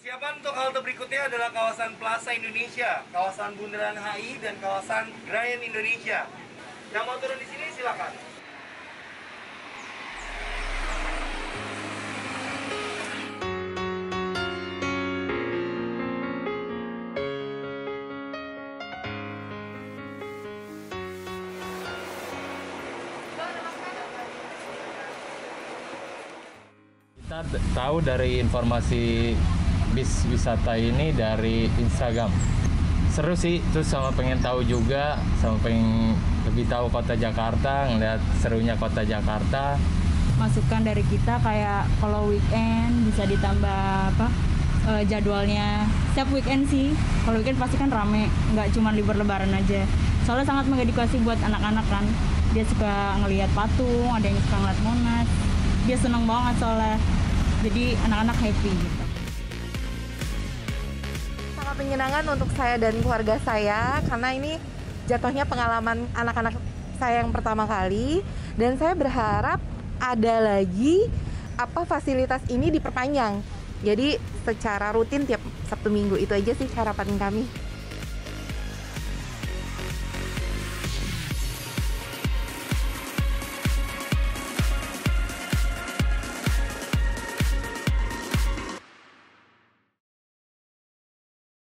Persiapan untuk halte berikutnya adalah kawasan Plaza Indonesia, kawasan Bundaran HI, dan kawasan Grand Indonesia. Yang mau turun di sini silakan. Kita tahu dari informasi bis wisata ini dari Instagram. Seru sih, terus sama pengen tahu juga, sama pengen lebih tahu kota Jakarta, ngeliat serunya kota Jakarta. Masukan dari kita kayak kalau weekend bisa ditambah jadwalnya. Setiap weekend sih, kalau weekend pasti kan rame, nggak cuma libur lebaran aja. Soalnya sangat mengedukasi buat anak-anak kan. Dia suka ngelihat patung, ada yang suka ngeliat Monas. Dia seneng banget soalnya. Jadi anak-anak happy gitu. Sangat menyenangkan untuk saya dan keluarga saya karena ini jatuhnya pengalaman anak-anak saya yang pertama kali, dan saya berharap ada lagi fasilitas ini diperpanjang. Jadi secara rutin tiap Sabtu Minggu, itu aja sih harapan kami.